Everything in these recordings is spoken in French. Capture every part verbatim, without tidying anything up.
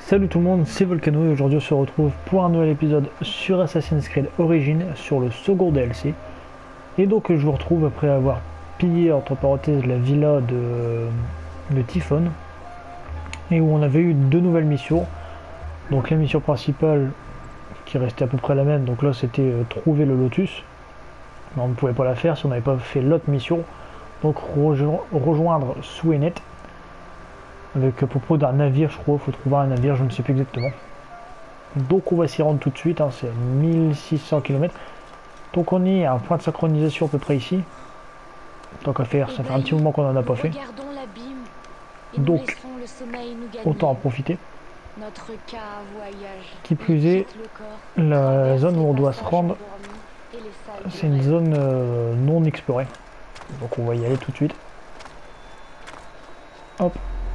Salut tout le monde, c'est Volcano et aujourd'hui on se retrouve pour un nouvel épisode sur Assassin's Creed Origins sur le second D L C. Et donc je vous retrouve après avoir pillé entre parenthèses la villa de, de Typhon et où on avait eu deux nouvelles missions. Donc la mission principale qui restait à peu près la même, donc là c'était euh, trouver le Lotus. Mais on ne pouvait pas la faire si on n'avait pas fait l'autre mission. Donc rejo rejoindre Sweenet. Avec à propos d'un navire, je crois, il faut trouver un navire, je ne sais plus exactement. Donc on va s'y rendre tout de suite, hein, c'est mille six cents kilomètres. Donc on est à un point de synchronisation à peu près ici. Tant qu'à faire, ça fait un petit moment qu'on n'en a pas fait. Donc autant en profiter. Qui plus est, la zone où on doit se rendre, c'est une zone euh, non explorée. Donc on va y aller tout de suite. Hop.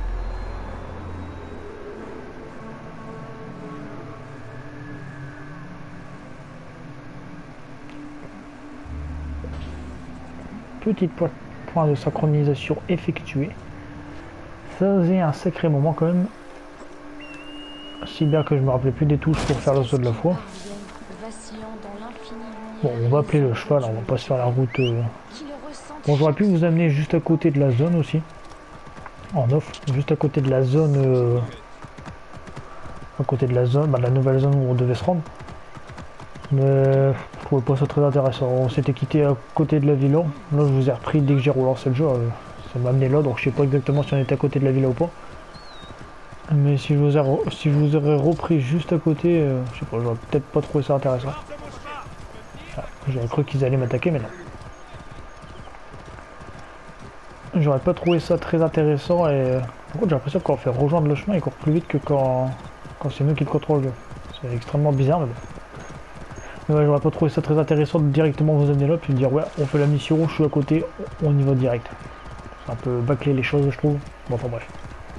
Petit point de synchronisation effectué. Ça faisait un sacré moment quand même. Si bien que je me rappelais plus des touches pour faire le saut de la foi. Bon, on va appeler le cheval, on va pas se faire la route. Euh... Bon, j'aurais pu vous amener juste à côté de la zone aussi. En off, juste à côté de la zone. Euh... À côté de la zone, bah, de la nouvelle zone où on devait se rendre. Mais je trouvais pas ça très intéressant. On s'était quitté à côté de la villa. Là, je vous ai repris dès que j'ai relancé le jeu. Euh, ça m'a amené là, donc je sais pas exactement si on était à côté de la villa ou pas. Mais si je vous, ai, si je vous aurais repris juste à côté, euh, je sais pas, j'aurais peut-être pas trouvé ça intéressant. Ah, j'aurais cru qu'ils allaient m'attaquer, mais non. J'aurais pas trouvé ça très intéressant et par contre j'ai l'impression qu'on fait rejoindre le chemin, il court plus vite que quand, quand c'est nous qui le contrôlons. C'est extrêmement bizarre, mais bon. Mais ouais, j'aurais pas trouvé ça très intéressant de directement vous amener là puis me dire ouais, on fait la mission, je suis à côté, on y va direct. C'est un peu bâcler les choses, je trouve. Bon, enfin bref.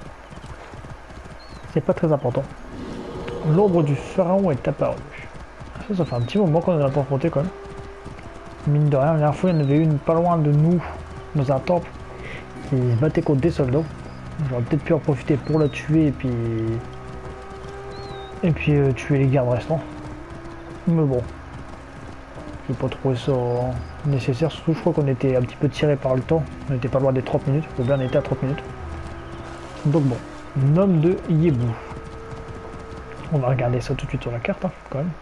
C'est pas très important. L'ombre du pharaon est apparue. Ça, ça fait un petit moment qu'on en a pas affronté quand même. Mine de rien, la dernière fois, il y en avait une pas loin de nous, dans un temple, qui se battait contre des soldats. J'aurais peut-être pu en profiter pour la tuer et puis. Et puis euh, tuer les gardes restants. Mais bon. J'ai pas trouvé ça nécessaire, surtout je crois qu'on était un petit peu tiré par le temps. On n'était pas loin des trente minutes, faut bien on était à trente minutes. Donc bon. Nom de Yébou. On va regarder ça tout de suite sur la carte, hein, quand même.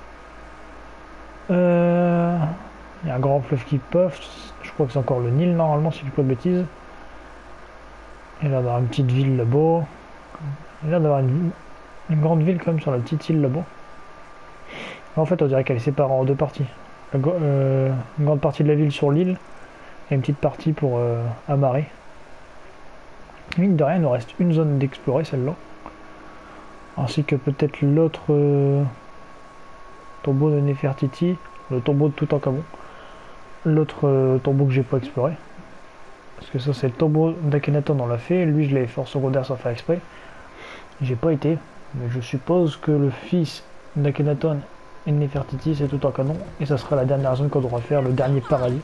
Euh... Il y a un grand fleuve qui puff. Je crois que c'est encore le Nil, normalement, si je dis pas de bêtises. Il y a d'avoir une petite ville là-bas. Il y a d'avoir une... une grande ville, quand même, sur la petite île là-bas. En fait, on dirait qu'elle est séparée en deux parties. Euh... Une grande partie de la ville sur l'île. Et une petite partie pour euh, amarrer. Mine de rien, il nous reste une zone d'explorer, celle-là. Ainsi que peut-être l'autre euh, tombeau de Nefertiti, le tombeau de Toutankhamon. L'autre euh, tombeau que j'ai pas exploré. Parce que ça c'est le tombeau d'Akhenaton, on l'a fait. Lui je l'ai fait en secondaire sans faire exprès. J'ai pas été. Mais je suppose que le fils d'Akhenaton et de Nefertiti c'est Toutankhamon. Et ça sera la dernière zone qu'on devra faire, le dernier paradis.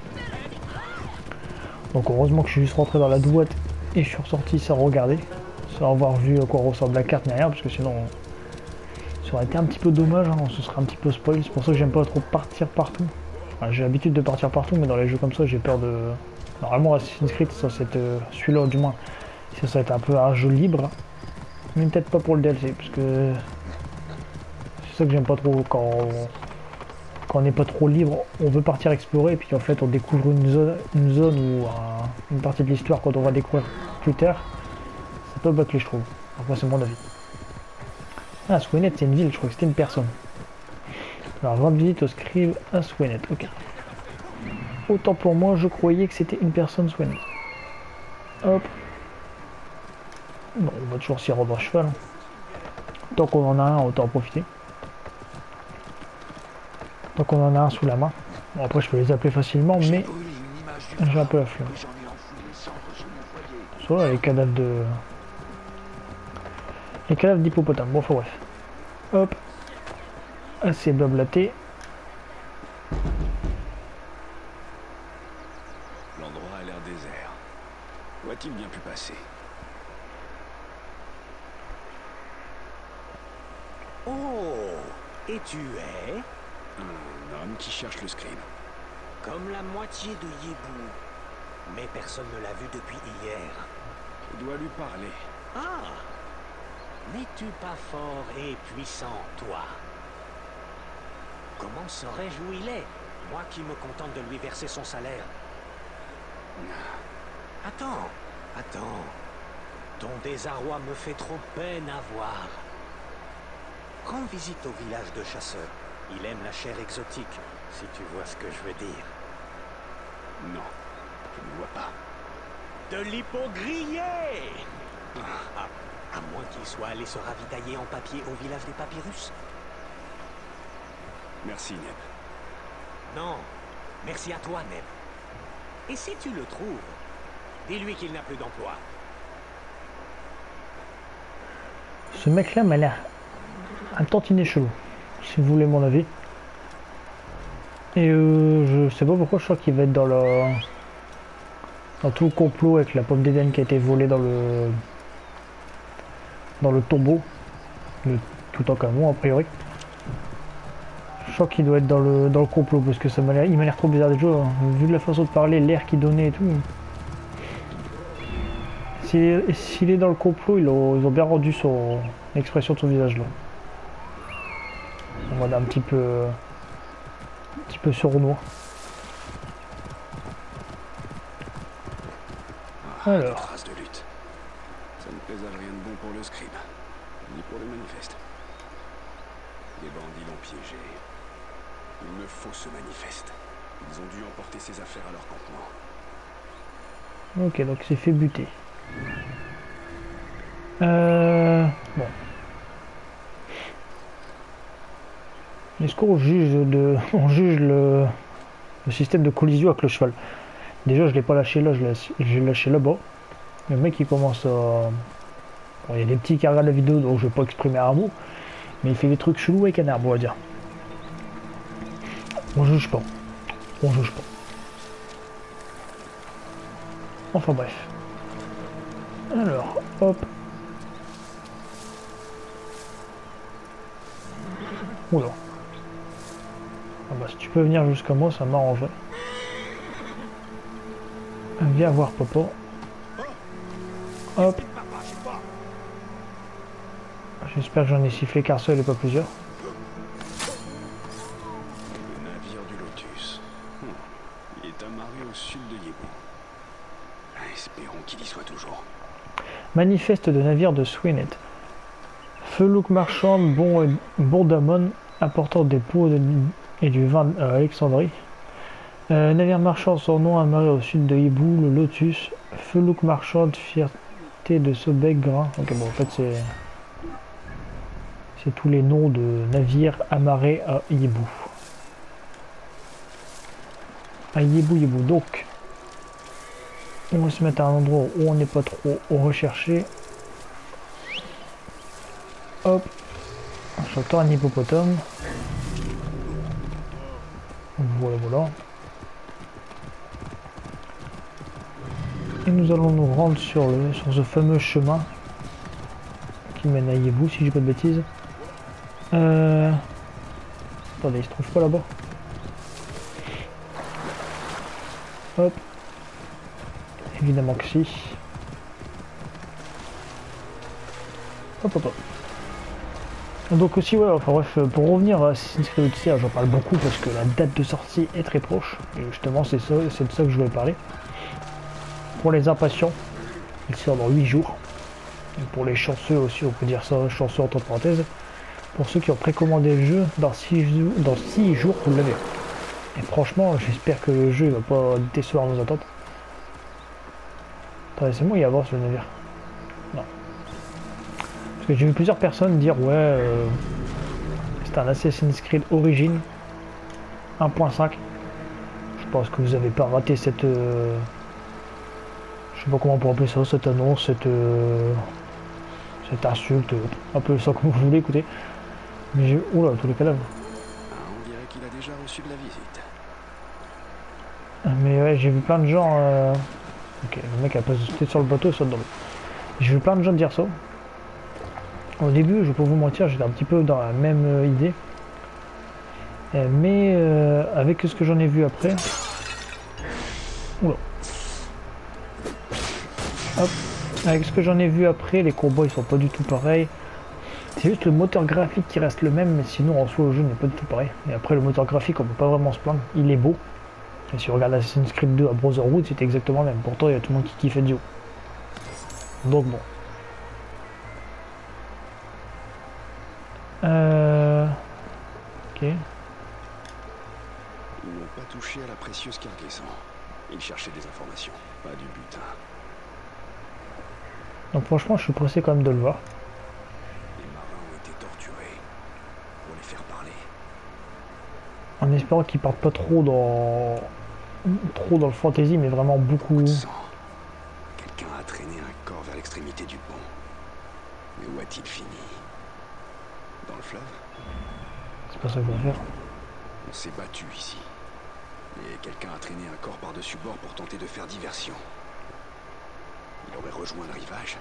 Donc heureusement que je suis juste rentré dans la douate et je suis ressorti sans regarder. Sans avoir vu à quoi ressemble la carte ni rien, parce que sinon ça aurait été un petit peu dommage, hein, on se serait un petit peu spoil. C'est pour ça que j'aime pas trop partir partout. Enfin, j'ai l'habitude de partir partout, mais dans les jeux comme ça j'ai peur de... Normalement Assassin's Creed, ça c'est euh, celui-là du moins, ça ça va être un peu un jeu libre, mais peut-être pas pour le D L C, parce que c'est ça que j'aime pas trop quand on... quand on n'est pas trop libre, on veut partir explorer, et puis en fait on découvre une zone, une zone ou un... une partie de l'histoire qu'on va découvrir plus tard. C'est pas bâclé, je trouve. Enfin, c'est mon avis. Ah, Sweenet, c'est une ville, je crois que c'était une personne. Alors, rendre visite au scribe à Sweenet, ok. Autant pour moi, je croyais que c'était une personne Sweenet. Hop. Bon, on va toujours s'y rendre à cheval. Hein. Tant qu'on en a un, autant en profiter. Tant qu'on en a un sous la main. Bon, après, je peux les appeler facilement, mais j'ai un peu la flemme. Soit les cadavres de... Les cadavres d'hippopotame, bon, faut bref. Hop. Assez blablaté. L'endroit a l'air désert. Où a-t-il bien pu passer? Oh, et tu es Un homme qui cherche le scribe. comme la moitié de Yébou. Mais personne ne l'a vu depuis hier. Je dois lui parler. Ah, n'es-tu pas fort et puissant, toi? Comment saurais-je où il est, moi qui me contente de lui verser son salaire? Attends, attends. Ton désarroi me fait trop peine à voir. Rends visite au village de chasseurs. Il aime la chair exotique, si tu vois ce que je veux dire. Non, je ne vois pas. De l'hypogrillé! Ah, à moins qu'il soit allé se ravitailler en papier au village des papyrus. Merci, Neb. Non, merci à toi, Neb. Et si tu le trouves, dis-lui qu'il n'a plus d'emploi. Ce mec-là m'a l'air un tantinet chelou, si vous voulez mon avis. Et euh, je sais pas pourquoi, je crois qu'il va être dans le... dans tout le complot avec la pomme d'Éden qui a été volée dans le... dans le tombeau. Le tout en camon, a priori. Je crois qu'il doit être dans le, dans le complot, parce que ça m'a l'air... il m'a l'air trop bizarre déjà, hein. Vu de la façon de parler, l'air qu'il donnait et tout. S'il est, s'il est dans le complot, ils ont, ils ont bien rendu son l'expression de son visage là. On voit un petit peu... un petit peu sournois. Ah, Alors. des traces de lutte. Ça ne présage rien de bon pour le scribe, ni pour le manifeste. Les bandits l'ont piégé. Il me faut ce manifeste. Ils ont dû emporter ses affaires à leur campement. Ok, donc c'est fait buter. Euh... Bon. Est-ce qu'on juge de... on juge le... le système de collision avec le cheval? Déjà, je l'ai pas lâché là, je l'ai lâché là-bas. Le mec, il commence à... Bon, il y a des petits qui regardent la vidéo, donc je vais pas exprimer un mot. Mais il fait des trucs chelous avec un arbre, on va dire. On juge pas. On juge pas. Enfin bref. Alors, hop. Oula. Ah bah, si tu peux venir jusqu'à moi, ça m'arrangerait. Viens voir papa. Hop. J'espère que j'en ai sifflé qu'un seul et pas plusieurs. Le navire du Lotus. Hmm. Il est amarré au sud de Yébou. Espérons qu'il y soit toujours. Manifeste de navire de Swinnet. Felouk marchand, bon, bon d'Amon, apportant des pots de, et du vin à Alexandrie. Euh, navire marchand, son nom amarré au sud de Hibou, le Lotus. Felouk marchand, fierté de Sobek, grain. Ok, bon, en fait, c'est. C'est tous les noms de navires amarrés à Hibou. À Hibou, Hibou. Donc, on va se mettre à un endroit où on n'est pas trop recherché. Hop. J'entends un hippopotame. Voilà, voilà. Et nous allons nous rendre sur, le, sur ce fameux chemin qui mène à Hibou, si je dis pas de bêtises. Euh... Attendez, il se trouve pas là-bas. Hop. Évidemment que si. Hop, hop, hop. Donc aussi, ouais, enfin bref, pour revenir à Assassin's Creed Odyssey, j'en parle beaucoup parce que la date de sortie est très proche. Et justement, c'est ça, c'est de ça que je voulais parler. Pour les impatients, il sort dans huit jours. Et pour les chanceux aussi, on peut dire ça, chanceux entre parenthèses. Pour ceux qui ont précommandé le jeu, dans six jours, dans six jours, vous l'avez. Et franchement, j'espère que le jeu ne va pas décevoir nos attentes. Attendez, c'est moi qui avance le navire. Non. Parce que j'ai vu plusieurs personnes dire ouais, euh, c'est un Assassin's Creed Origins un point cinq. Je pense que vous n'avez pas raté cette... Euh, je sais pas comment on peut appeler ça, cette annonce, cette... Euh, cette insulte, appelez ça comme vous voulez, écoutez. Mais j'ai... Oula, tous les cadavres. Ah, on dirait qu'il a déjà reçu de la visite. Mais ouais, j'ai vu plein de gens... Euh... Ok, le mec a pas sauté sur le bateau, il saute dans l'eau. J'ai vu plein de gens dire ça. Au début, je vais pas vous mentir, j'étais un petit peu dans la même euh, idée. Euh, mais euh, avec ce que j'en ai vu après... Oula. Hop. Avec ce que j'en ai vu après, les combats ils sont pas du tout pareils. C'est juste le moteur graphique qui reste le même, mais sinon en soi le jeu n'est pas du tout pareil. Et après le moteur graphique on peut pas vraiment se plaindre, il est beau. Et si on regarde Assassin's Creed deux à Brotherhood, c'était exactement le même. Pourtant il y a tout le monde qui kiffait Dio. Donc bon. Euh... Ok. Ils n'ont pas touché à la précieuse cargaison. Ils cherchaient des informations, pas du butin. Donc franchement je suis pressé quand même de le voir. Les marins ont été torturés pour les faire parler. En espérant qu'ils partent pas trop dans... trop dans le fantasy, mais vraiment beaucoup... Sang. Quelqu'un a traîné un corps vers l'extrémité du pont. Mais où a-t-il fini? Dans le fleuve? C'est pas ça que je vais faire. On s'est battu ici. Et quelqu'un a traîné un corps par-dessus bord pour tenter de faire diversion. Il aurait rejoint le rivage.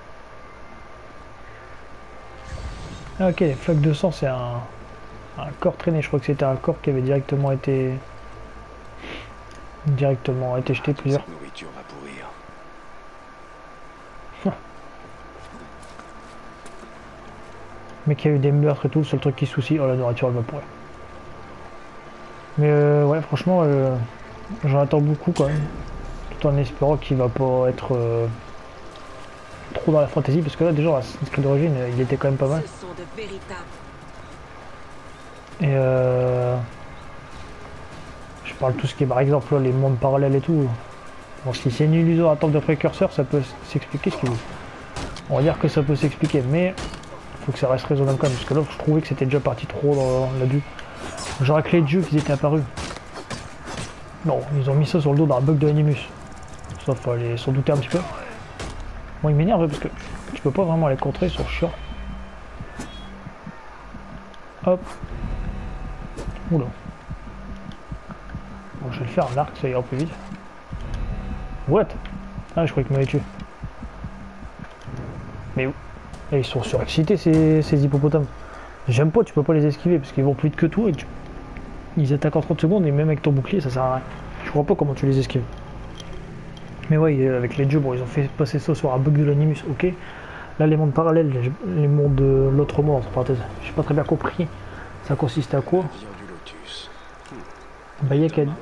Ah ok, les flaques de sang c'est un... un corps traîné, je crois que c'était un corps qui avait directement été... directement été jeté plusieurs. Cette nourriture va pourrir. Mais qu'il y a eu des meurtres et tout, le seul truc qui se soucie, oh la nourriture elle va pourrir. Mais euh, ouais, franchement, euh, j'en attends beaucoup quand même. Tout en espérant qu'il va pas être euh, trop dans la fantasy, parce que là déjà, Assassin's Creed d'origine, il était quand même pas mal. Ce sont de véritables. Et euh, je parle de tout ce qui est par exemple là, les mondes parallèles et tout. Bon, si c'est une illusion à temple de précurseur, ça peut s'expliquer ce qu'il veut. On va dire que ça peut s'expliquer, mais faut que ça reste raisonnable quand même, parce que là je trouvais que c'était déjà parti trop dans l'abus. Genre avec les dieux qui étaient apparus. Non, ils ont mis ça sur le dos d'un bug de Animus. Ça fallait s'en douter un petit peu. Bon, il m'énerve parce que tu peux pas vraiment les contrer sur chiant. Hop. Oula. Bon, je vais le faire en arc, ça ira plus vite. What? Ah, je croyais qu'il m'avait tué. Mais où? Et ils sont surexcités ces, ces hippopotames. J'aime pas, tu peux pas les esquiver parce qu'ils vont plus vite que tout et tu... ils attaquent en trente secondes et même avec ton bouclier ça sert à rien. Je crois pas comment tu les esquives. Mais ouais, avec les dieux, bon, ils ont fait passer ça sur un bug de l'animus, ok. Là, les mondes parallèles, les, les mondes de l'autre monde, entre parenthèses, j'ai pas très bien compris. Ça consiste à quoi? Bayek a...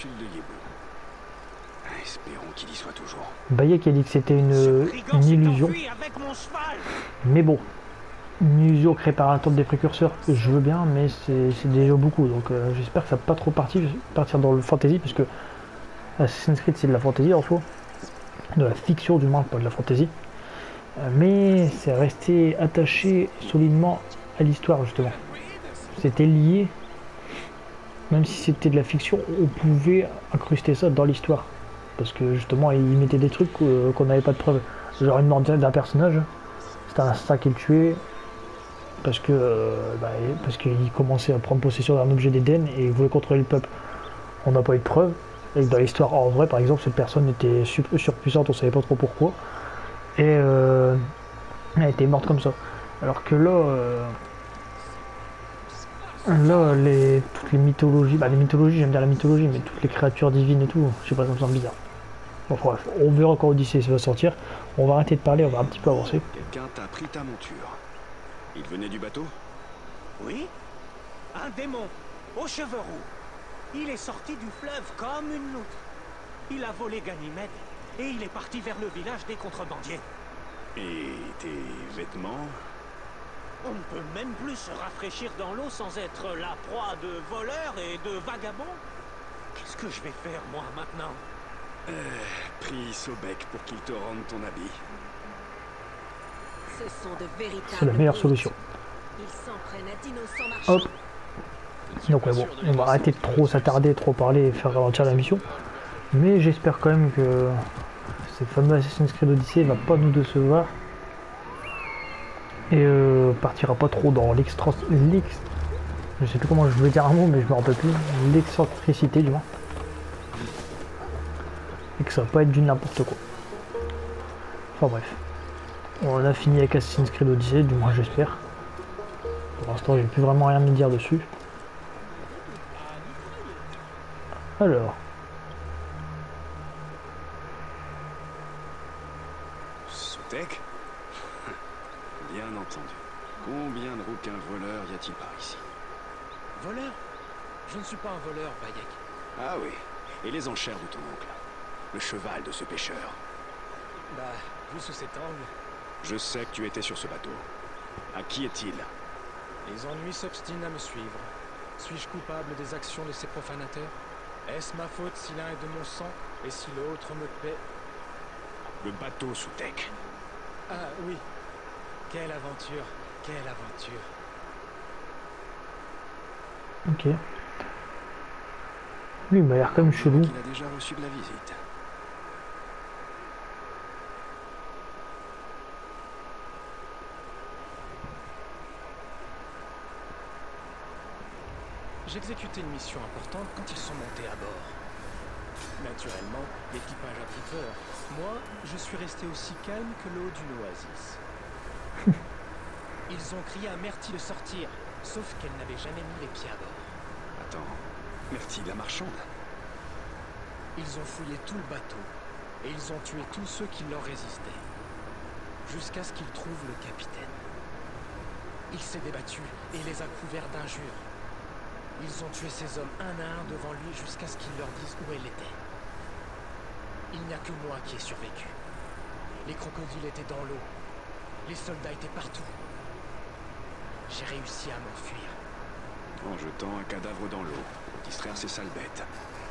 Bayek a dit que c'était une, une illusion. Mais bon, une illusion créée par un temple des précurseurs, je veux bien, mais c'est déjà beaucoup. Donc euh, j'espère que ça va pas trop partir, partir dans le fantasy, parce que Assassin's Creed c'est de la fantasy en soi. De la fiction du moins, pas de la fantasy. Euh, mais c'est resté attaché solidement à l'histoire justement. C'était lié, même si c'était de la fiction, on pouvait incruster ça dans l'histoire. Parce que justement, ils mettaient des trucs euh, qu'on n'avait pas de preuves. Genre une mort d'un personnage, c'était un assassin qui le tuait parce que euh, bah, parce qu'il commençait à prendre possession d'un objet d'Éden et il voulait contrôler le peuple. On n'a pas eu de preuves. Et dans l'histoire, en vrai, par exemple, cette personne était surpuissante, on savait pas trop pourquoi. Et euh, elle était morte comme ça. Alors que là, euh, là, les, toutes les mythologies, bah les mythologies, j'aime bien la mythologie, mais toutes les créatures divines et tout, je sais pas, ça me semble bizarre. Bon, bref, on verra quand Odyssée va sortir. On va arrêter de parler, on va un petit peu avancer. Quelqu'un t'a pris ta monture. Il venait du bateau? Oui, un démon, aux cheveux roux. Il est sorti du fleuve comme une loutre. Il a volé Ganymède et il est parti vers le village des contrebandiers. Et tes vêtements? On ne peut même plus se rafraîchir dans l'eau sans être la proie de voleurs et de vagabonds. Qu'est-ce que je vais faire, moi, maintenant? Euh, prie Sobek pour qu'il te rende ton habit. Ce sont de véritables. C'est la meilleure solution. Ils s'en prennent à d'innocents marchands. Hop. Donc ouais, bon, on va arrêter de trop s'attarder, trop parler et faire ralentir la mission. Mais j'espère quand même que cette fameuse Assassin's Creed Odyssey va pas nous décevoir. Et euh, partira pas trop dans l'extra... Je sais plus comment je voulais dire un mot, mais je me rappelle plus. L'excentricité du moins. Et que ça va pas être du n'importe quoi. Enfin bref. On a fini avec Assassin's Creed Odyssey, du moins j'espère. Pour l'instant j'ai plus vraiment rien à me dire dessus. Alors. Soutek? Bien entendu. Combien de rouquins voleurs y a-t-il par ici? Voleur? Je ne suis pas un voleur, Bayek. Ah oui. Et les enchères de ton oncle? Le cheval de ce pêcheur? Bah, vu sous cet angle... Je sais que tu étais sur ce bateau. À qui est-il? Les ennuis s'obstinent à me suivre. Suis-je coupable des actions de ces profanateurs? Est-ce ma faute si l'un est de mon sang et si l'autre me paie? Le bateau, Soutek. Ah oui. Quelle aventure, quelle aventure. Ok. Lui il m'a l'air comme chelou. Il a déjà reçu de la visite. J'exécutais une mission importante quand ils sont montés à bord. Naturellement, l'équipage a pris peur. Moi, je suis resté aussi calme que l'eau d'une oasis. Ils ont crié à Myrtille de sortir, sauf qu'elle n'avait jamais mis les pieds à bord. Attends, Myrtille la marchande? Ils ont fouillé tout le bateau, et ils ont tué tous ceux qui leur résistaient. Jusqu'à ce qu'ils trouvent le capitaine. Il s'est débattu et les a couverts d'injures. Ils ont tué ces hommes un à un devant lui jusqu'à ce qu'il leur dise où elle était. Il n'y a que moi qui ai survécu. Les crocodiles étaient dans l'eau. Les soldats étaient partout. J'ai réussi à m'enfuir. En jetant un cadavre dans l'eau pour distraire ces sales bêtes.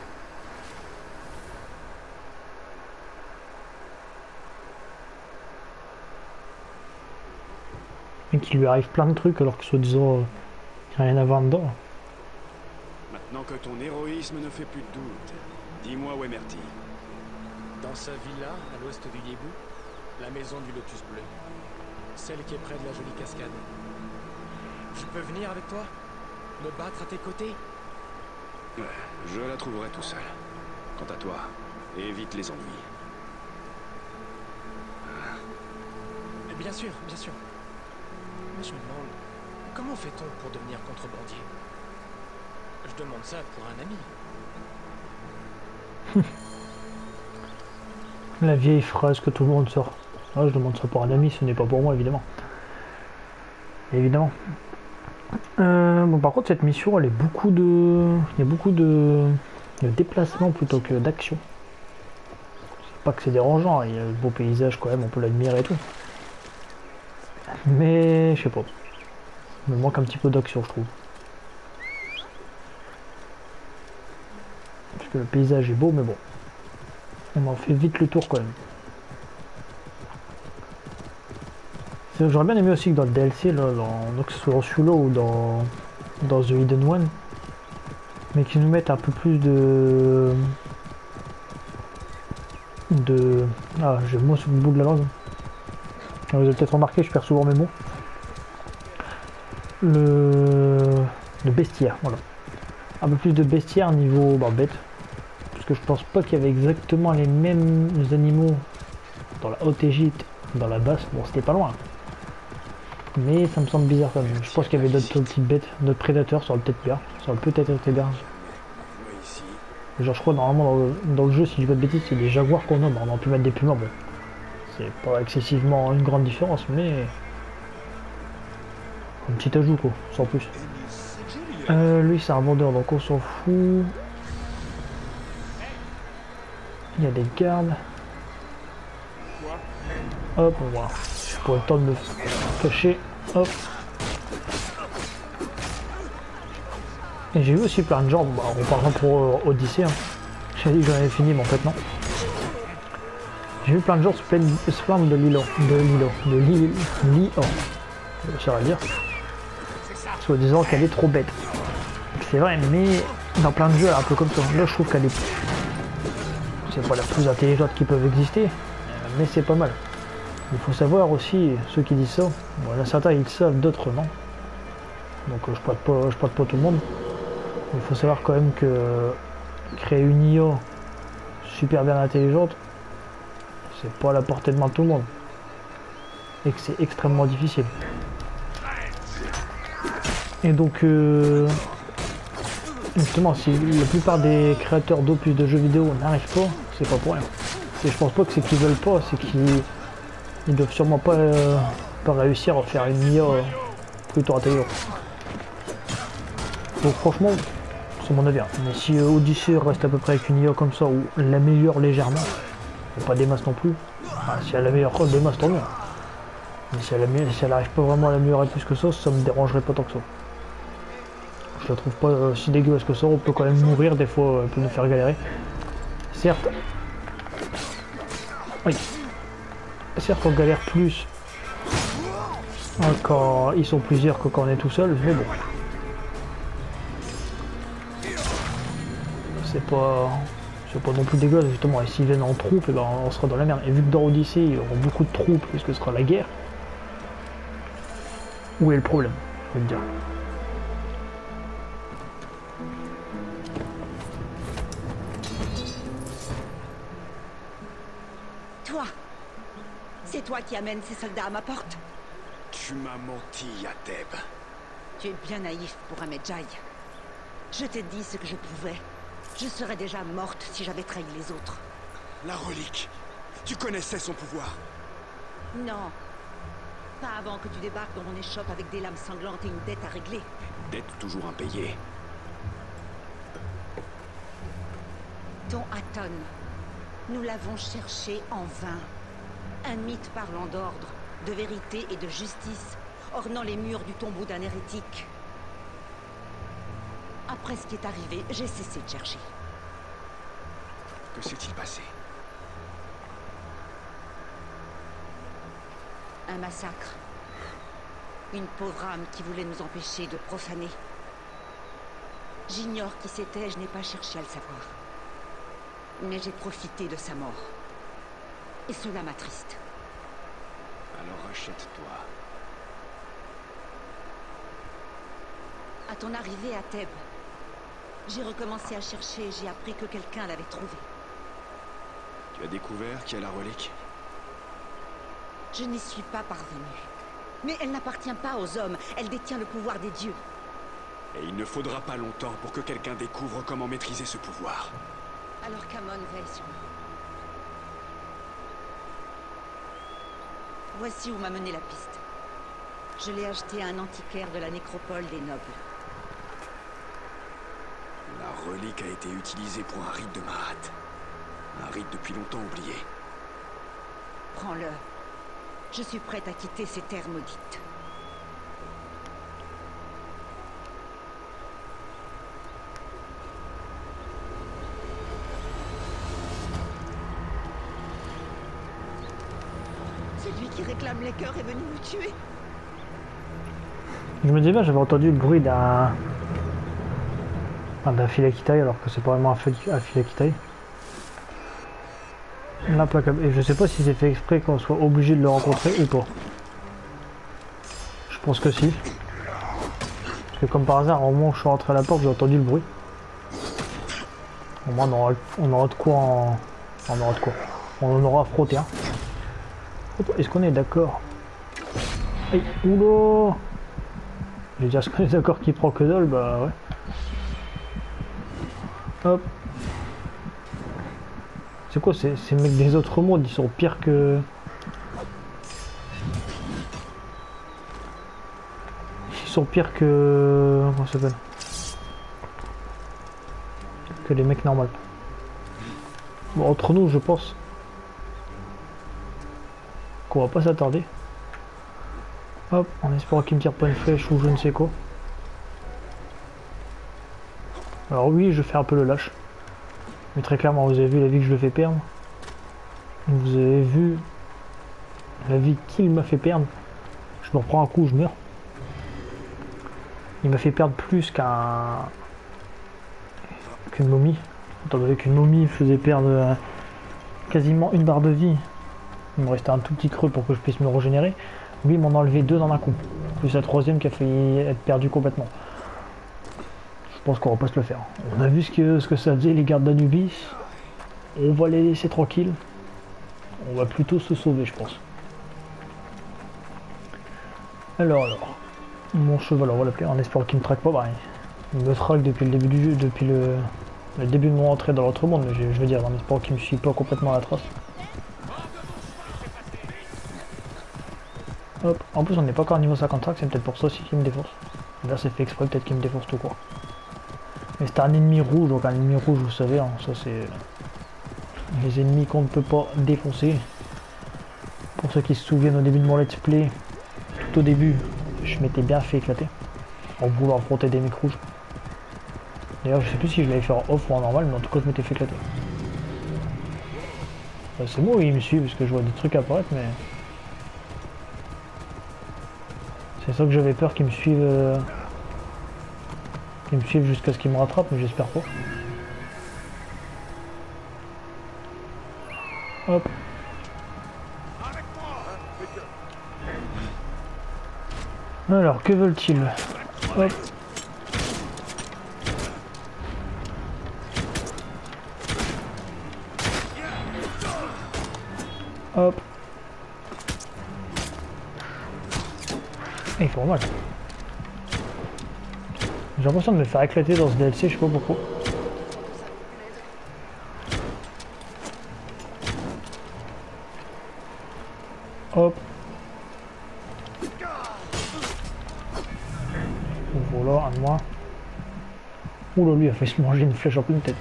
Et qu'il lui arrive plein de trucs alors que soi-disant il n'y a rien à voir dedans. Maintenant que ton héroïsme ne fait plus de doute, dis-moi où est Myrtille. Dans sa villa, à l'ouest du Yébou, la maison du Lotus Bleu. Celle qui est près de la jolie cascade. Je peux venir avec toi? Me battre à tes côtés? Ouais, je la trouverai tout seul. Quant à toi, évite les ennuis. Bien sûr, bien sûr. Mais je me demande, comment fait-on pour devenir contrebandier? Je demande ça pour un ami. La vieille phrase que tout le monde sort. Ah, je demande ça pour un ami, ce n'est pas pour moi, évidemment. Évidemment. Euh, bon, par contre, cette mission, elle est beaucoup de... Il y a beaucoup de, de déplacements plutôt que d'action. C'est pas que c'est dérangeant, il y a le beau paysage quand même, on peut l'admirer et tout. Mais, je sais pas. Il me manque un petit peu d'action, je trouve. Parce que le paysage est beau, mais bon. On en fait vite le tour quand même. J'aurais bien aimé aussi que dans le D L C, là, dans, que ce soit dans celui-là ou dans, dans The Hidden One, mais qu'ils nous mettent un peu plus de... de... Ah, j'ai le mot sur le bout de la langue. Vous avez peut-être remarqué, je perds souvent mes mots. Le... le bestiaire, voilà. Un peu plus de bestiaire niveau bah, bête. Parce que je pense pas qu'il y avait exactement les mêmes animaux dans la Haute-Égypte, dans la basse. Bon, c'était pas loin. Mais ça me semble bizarre quand même. Je pense qu'il y avait d'autres petites bêtes, d'autres prédateurs, ça aurait peut-être bien. Ça aurait peut-être été bien. Genre je crois normalement dans le, dans le jeu, si je dis pas de bêtises, c'est des jaguars qu'on a. Bah, on aurait pu mettre des pumas, bon. C'est pas excessivement une grande différence, mais... un petit ajout quoi, sans plus. Euh, lui c'est un vendeur, donc on s'en fout. Il y a des gardes. Hop, on va. Je pourrais le temps de me cacher. Hop. Et j'ai vu aussi plein de gens, bah, on parlera pour euh, Odyssée. Hein. J'ai dit que j'en avais fini, mais en fait non. J'ai vu plein de gens se plaindre, se plaindre de l'îlot. De l'îlot. De l'îlot. Ça va dire. Soit disant qu'elle est trop bête. C'est vrai, mais dans plein de jeux, un peu comme ça. Là, je trouve qu'elle est. C'est pas la plus intelligente qui peuvent exister, mais c'est pas mal. Il faut savoir aussi, ceux qui disent ça, bon, là certains ils le savent, d'autres non. Donc euh, je prête pas, je prête pas tout le monde. Il faut savoir quand même que créer une I A super bien intelligente, c'est pas à la portée de main de tout le monde. et que c'est extrêmement difficile. Et donc euh, justement, si la plupart des créateurs d'opus de jeux vidéo n'arrivent pas, c'est pas pour rien. Je pense pas que c'est qu'ils veulent pas, c'est qu'ils ils doivent sûrement pas, euh, pas réussir à faire une I A euh, plutôt intelligente. Donc franchement, c'est mon avis. Hein. Mais si euh, Odyssey reste à peu près avec une I A comme ça, ou l'améliore légèrement, et pas des masses non plus, enfin, si elle améliore des masses, tant mieux. Mais si elle, si elle arrive pas vraiment à l'améliorer plus que ça, ça me dérangerait pas tant que ça. Je la trouve pas euh, si dégueulasse que ça, on peut quand même mourir, des fois elle peut nous faire galérer. Certes, oui, certes on galère plus hein, quand ils sont plusieurs que quand on est tout seul, mais bon. C'est pas, c'est pas non plus dégueulasse justement, et s'ils viennent en troupe, et ben on sera dans la merde. Et vu que dans Odyssey, ils auront beaucoup de troupes, puisque ce sera la guerre, où est le problème, je vais te dire. Toi, c'est toi qui amènes ces soldats à ma porte. Tu m'as menti, Ateb. Tu es bien naïf pour un Medjay. Je t'ai dit ce que je pouvais. Je serais déjà morte si j'avais trahi les autres. La relique. Tu connaissais son pouvoir. Non. Pas avant que tu débarques dans mon échoppe avec des lames sanglantes et une dette à régler. Dette toujours impayée. Ton Aton, nous l'avons cherché en vain. Un mythe parlant d'ordre, de vérité et de justice, ornant les murs du tombeau d'un hérétique. Après ce qui est arrivé, j'ai cessé de chercher. Que s'est-il passé? Un massacre. Une pauvre âme qui voulait nous empêcher de profaner. J'ignore qui c'était, je n'ai pas cherché à le savoir. Mais j'ai profité de sa mort. Et cela m'attriste. Alors rachète-toi. À ton arrivée à Thèbes, j'ai recommencé à chercher et j'ai appris que quelqu'un l'avait trouvée. Tu as découvert qui a la relique? Je n'y suis pas parvenue. Mais elle n'appartient pas aux hommes, elle détient le pouvoir des dieux. Et il ne faudra pas longtemps pour que quelqu'un découvre comment maîtriser ce pouvoir. Alors qu'Amon veille sur nous. Voici où m'a mené la piste. Je l'ai acheté à un antiquaire de la nécropole des nobles. La relique a été utilisée pour un rite de Mahat. Un rite depuis longtemps oublié. Prends-le. Je suis prête à quitter ces terres maudites. Celui qui réclame les cœurs est venu nous tuer. Je me disais bien, j'avais entendu le bruit d'un d'un filet qui taille, alors que c'est pas vraiment un filet qui taille. L'implacable. Et je sais pas si c'est fait exprès qu'on soit obligé de le rencontrer ou pas. Je pense que si. Parce que comme par hasard, au moment où je suis rentré à la porte, j'ai entendu le bruit. Au moins on aura, on aura de quoi en... On aura de quoi. On en aura frotté hein. Est-ce qu'on est d'accord? Aïe, oula. Je vais dire, est-ce qu'on est d'accord qu'il prend que dalle? Bah ouais. Hop. C'est quoi ces, ces mecs des autres mondes? Ils sont pires que... Ils sont pires que... Comment ça s'appelle? Que les mecs normaux. Bon, entre nous, je pense qu'on va pas s'attarder. Hop, en espérant qu'il me tire pas une flèche ou je ne sais quoi. Alors oui, je fais un peu le lâche. Mais très clairement, vous avez vu la vie que je le fais perdre. Vous avez vu la vie qu'il m'a fait perdre. Je me reprends un coup, je meurs. Il m'a fait perdre plus qu'un... qu'une momie. Étant donné qu'une momie faisait perdre euh, quasiment une barre de vie. Il me restait un tout petit creux pour que je puisse me régénérer. Lui, il m'en a enlevé deux dans un coup. Plus la troisième qui a failli être perdue complètement. Je pense qu'on va pas se le faire. On a vu ce que, ce que ça faisait les gardes d'Anubis. On va les laisser tranquilles. On va plutôt se sauver, je pense. Alors, alors. Mon cheval, on va l'appeler, en espérant qu'il me traque pas, bah, il me traque depuis le début du jeu, depuis le, le début de mon entrée dans l'autre monde, mais je, je veux dire, en espérant qu'il me suit pas complètement à la trace. Hop, en plus on n'est pas encore niveau cinquante-cinq, c'est peut-être pour ça aussi qu'il me défonce. Là c'est fait exprès, peut-être qu'il me défonce tout court. Mais c'est un ennemi rouge, donc un ennemi rouge vous savez, hein, ça c'est les ennemis qu'on ne peut pas défoncer. Pour ceux qui se souviennent au début de mon let's play, tout au début, je m'étais bien fait éclater en voulant affronter des mecs rouges. D'ailleurs je sais plus si je l'avais fait en off ou en normal, mais en tout cas je m'étais fait éclater. Enfin, c'est moi où il me suit parce que je vois des trucs apparaître, mais... C'est ça que j'avais peur qu'ils me suivent, euh... qu'ils me suivent jusqu'à ce qu'ils me rattrapent, mais j'espère pas. Hop. Alors, que veulent-ils? Hop. Hop. Et ils font mal. J'ai l'impression de me faire éclater dans ce D L C, je sais pas pourquoi. Hop. Voilà, un de moi. Oula, lui a fait se manger une flèche en pleine tête.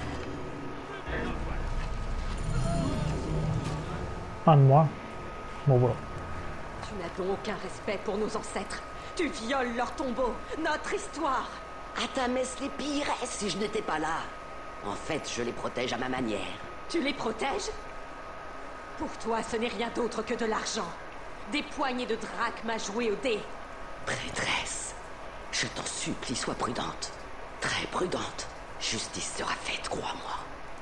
Un de moi. Bon voilà. Tu n'as donc aucun respect pour nos ancêtres. Tu violes leur tombeau, notre histoire. Atamès les pillerait si je n'étais pas là. En fait, je les protège à ma manière. Tu les protèges? Pour toi, ce n'est rien d'autre que de l'argent. Des poignées de drachmes à jouer au dé. Prêtresse, je t'en supplie, sois prudente. Très prudente. Justice sera faite, crois-moi.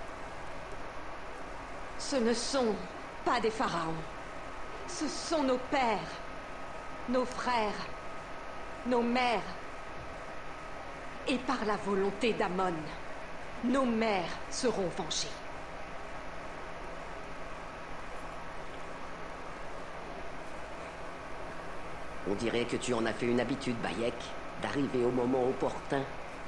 Ce ne sont pas des pharaons. Ce sont nos pères, nos frères, nos mères. Et par la volonté d'Amon, nos mères seront vengées. On dirait que tu en as fait une habitude, Bayek, d'arriver au moment opportun.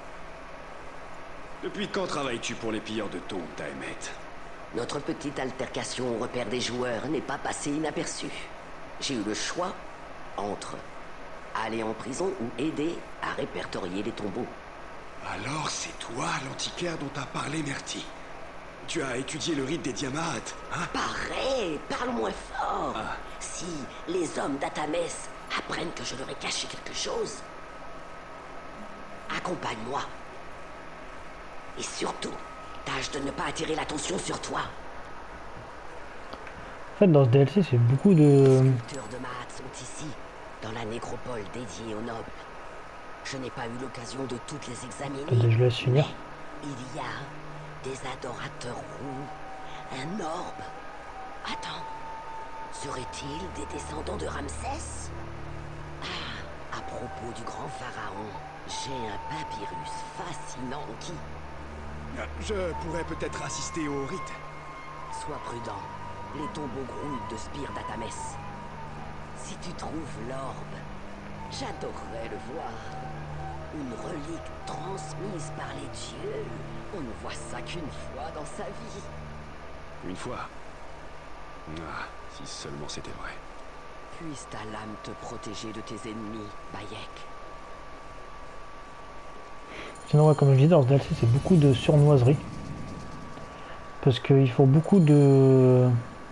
Depuis quand travailles-tu pour les pilleurs de tombes, Taemet? Notre petite altercation au repère des joueurs n'est pas passée inaperçue. J'ai eu le choix entre aller en prison ou aider à répertorier les tombeaux. Alors c'est toi l'antiquaire dont a parlé Merti. Tu as étudié le rite des Diamates, hein? Pareil, parle moins fort. Ah. Si les hommes d'Atamès apprennent que je leur ai caché quelque chose, accompagne-moi. Et surtout, tâche de ne pas attirer l'attention sur toi. En fait, dans ce D L C, c'est beaucoup de... Les sculptures de Mahat sont ici, dans la nécropole dédiée aux nobles. Je n'ai pas eu l'occasion de toutes les examiner. Attendez, je laisse finir. Il y a des adorateurs roux, un orbe. Attends, seraient-ils des descendants de Ramsès? Ah, à propos du grand pharaon, j'ai un papyrus fascinant qui... Je pourrais peut-être assister au rite. Sois prudent, les tombeaux grouillent de spires d'Atamès. Si tu trouves l'orbe, j'adorerais le voir. Une relique transmise par les dieux. On ne voit ça qu'une fois dans sa vie. Une fois. Ah, si seulement c'était vrai. Puisse ta lame te protéger de tes ennemis, Bayek. Sinon, ouais, comme je disais, dans ce D L C, c'est beaucoup de surnoiserie. Parce qu'il faut beaucoup de...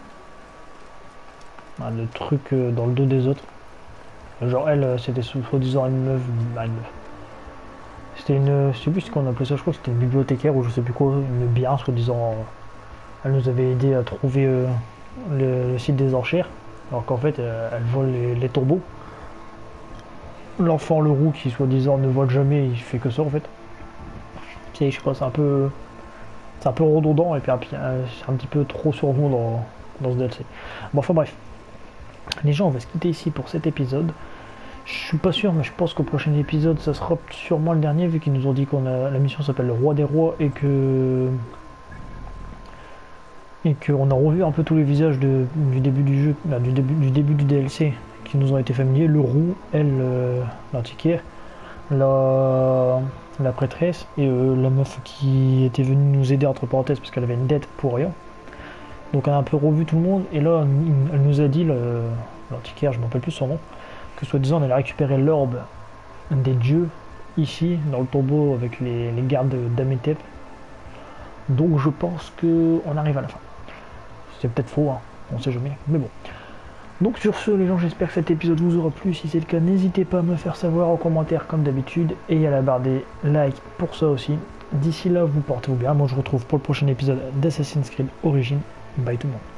Ah, de trucs dans le dos des autres. Genre, elle, c'était soi-disant une meuf... Bah, une meuf. C'était une... Je sais plus ce qu'on appelait ça, je crois que c'était une bibliothécaire ou je sais plus quoi, une bière, soi-disant. Elle nous avait aidé à trouver euh, le, le site des enchères. Alors qu'en fait, euh, elle vole les, les tombeaux. L'enfant le roux qui, soi-disant, ne vole jamais, il fait que ça, en fait. Je sais pas, c'est un peu c'est un peu redondant et puis c'est un petit peu trop sur nous dans, dans ce D L C. Bon, enfin bref, les gens, on va se quitter ici pour cet épisode. Je suis pas sûr, mais je pense qu'au prochain épisode ça sera sûrement le dernier, vu qu'ils nous ont dit qu'on a la mission s'appelle le roi des rois et que et qu'on a revu un peu tous les visages de, du début du jeu, là, du début du début du D L C qui nous ont été familiers. Le roux, elle, euh, l'antiquaire, la, la prêtresse et euh, la meuf qui était venue nous aider entre parenthèses parce qu'elle avait une dette pour rien. Donc on a un peu revu tout le monde et là elle nous a dit, l'antiquaire, je ne me rappelle plus son nom, que soi-disant on allait récupérer l'orbe des dieux ici dans le tombeau avec les, les gardes d'Amétep. Donc je pense qu'on arrive à la fin. C'est peut-être faux, hein, on sait jamais, mais bon. Donc sur ce les gens, j'espère que cet épisode vous aura plu. Si c'est le cas, n'hésitez pas à me faire savoir en commentaire comme d'habitude et à la barre des likes pour ça aussi. D'ici là, vous portez-vous bien. Moi je vous retrouve pour le prochain épisode d'Assassin's Creed Origins. Bye tout le monde.